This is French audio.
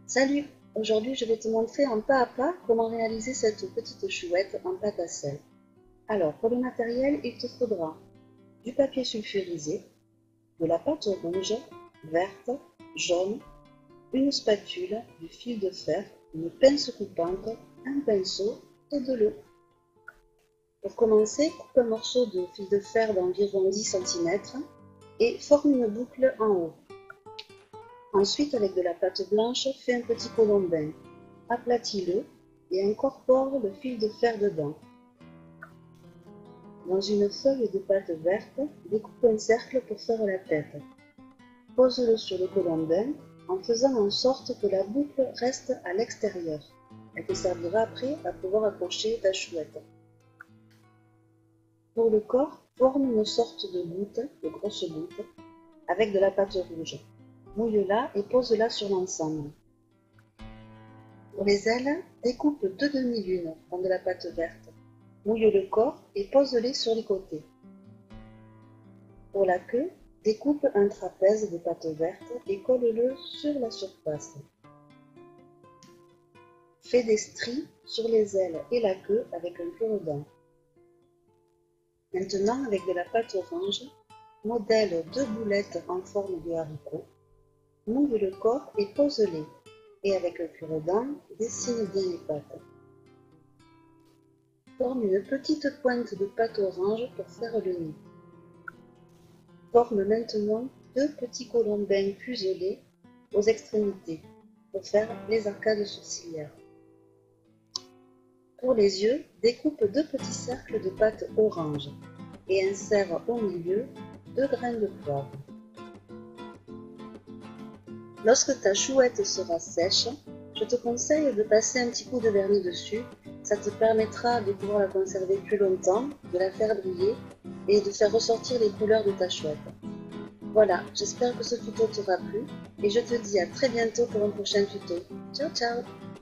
Salut! Aujourd'hui, je vais te montrer en pas à pas comment réaliser cette petite chouette en pâte à sel. Alors, pour le matériel, il te faudra du papier sulfurisé, de la pâte rouge, verte, jaune, une spatule, du fil de fer, une pince coupante, un pinceau et de l'eau. Pour commencer, coupe un morceau de fil de fer d'environ 10 cm et forme une boucle en haut. Ensuite, avec de la pâte blanche, fais un petit colombin. Aplatis-le et incorpore le fil de fer dedans. Dans une feuille de pâte verte, découpe un cercle pour faire la tête. Pose-le sur le colombin en faisant en sorte que la boucle reste à l'extérieur. Elle te servira après à pouvoir accrocher ta chouette. Pour le corps, forme une sorte de goutte, de grosse goutte, avec de la pâte rouge. Mouille-la et pose-la sur l'ensemble. Pour les ailes, découpe deux demi-lunes dans de la pâte verte. Mouille le corps et pose-les sur les côtés. Pour la queue, découpe un trapèze de pâte verte et colle-le sur la surface. Fais des stries sur les ailes et la queue avec un cure-dent. Maintenant, avec de la pâte orange, modèle deux boulettes en forme de haricot. Mouille le corps et pose-les. Et avec un cure-dent, dessine bien les pattes. Forme une petite pointe de pâte orange pour faire le nid. Forme maintenant deux petits colombins fuselés aux extrémités pour faire les arcades sourcilières. Pour les yeux, découpe deux petits cercles de pâte orange et insère au milieu deux grains de poivre. Lorsque ta chouette sera sèche, je te conseille de passer un petit coup de vernis dessus. Ça te permettra de pouvoir la conserver plus longtemps, de la faire briller et de faire ressortir les couleurs de ta chouette. Voilà, j'espère que ce tuto t'aura plu et je te dis à très bientôt pour un prochain tuto. Ciao ciao!